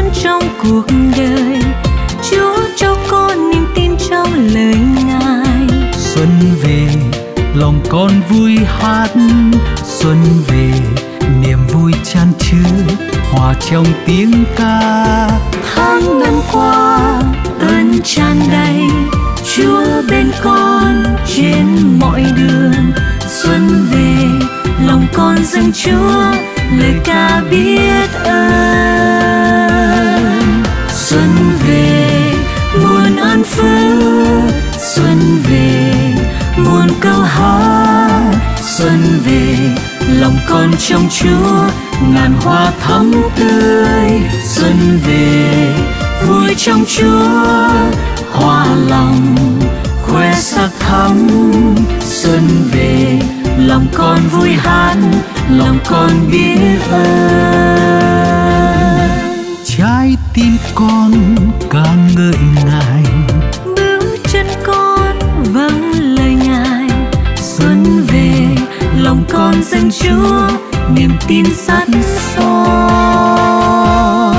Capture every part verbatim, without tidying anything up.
xuân trong cuộc đời. Chúa cho con niềm tin trong lời Ngài. Xuân về lòng con vui hát, xuân về niềm vui chan chứa hòa trong tiếng ca. Tháng năm qua ơn tràn đầy, Chúa bên con trên mọi đường. Xuân về lòng con dâng Chúa lời ca biết ơn. Xuân về muôn ơn phước, xuân về muôn câu hát. Xuân về lòng con trong Chúa ngàn hoa thắm tươi. Xuân về vui trong Chúa hòa lòng khoe sắc thắm. Xuân về lòng con vui hát, lòng con biết ơn. Trái tim con càng ngợi Ngài, bước chân con vâng lời Ngài. Xuân về lòng con dâng Chúa niềm tin sắt son.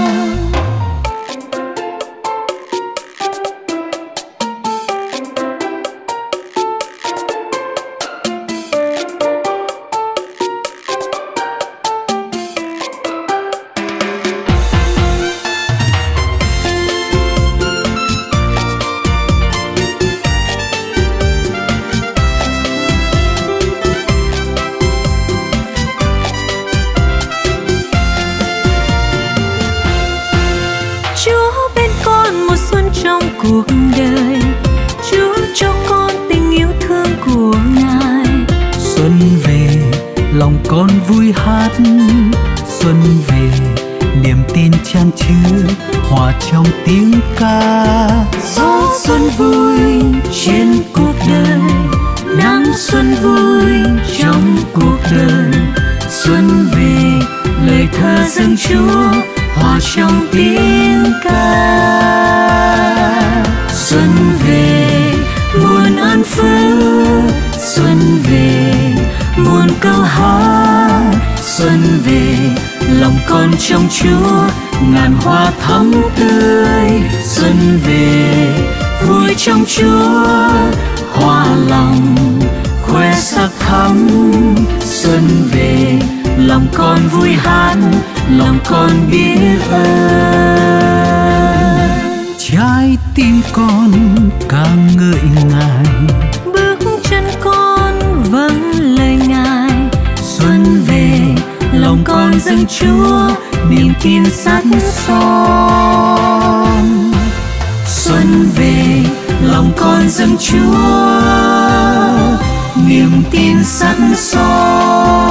Cuộc đời Chúa cho con tình yêu thương của Ngài. Xuân về lòng con vui hát, xuân về niềm tin chan chứa hòa trong tiếng ca. Gió xuân vui trên cuộc đời, nắng xuân vui trong cuộc đời. Xuân về lời thơ dâng Chúa hòa trong tiếng ca. Xuân về muôn ơn phước, xuân về muôn câu hát. Xuân về lòng con trong Chúa ngàn hoa thắm tươi. Xuân về vui trong Chúa hòa lòng khoe sắc thắm. Xuân về lòng con vui hát, lòng con biết ơn. Trái tim con càng ngợi Ngài, bước chân con vâng lời Ngài. Xuân về lòng con dâng Chúa niềm tin sắt son. Xuân về lòng con dâng Chúa niềm tin sắt son.